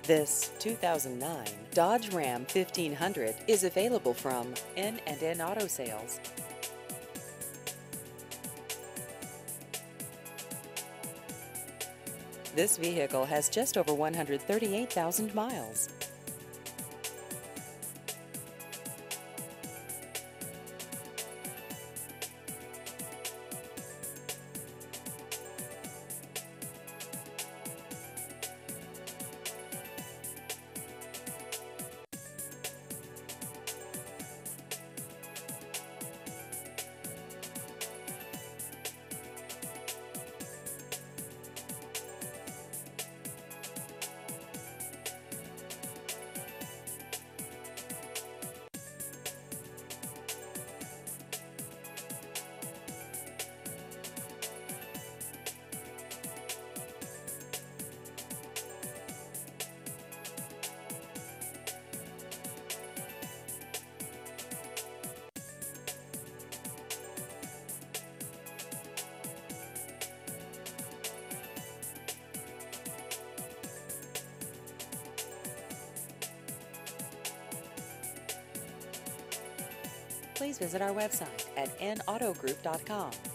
This 2009 Dodge Ram 1500 is available from N&N Auto Sales. This vehicle has just over 138,000 miles. Please visit our website at nautogroup.com.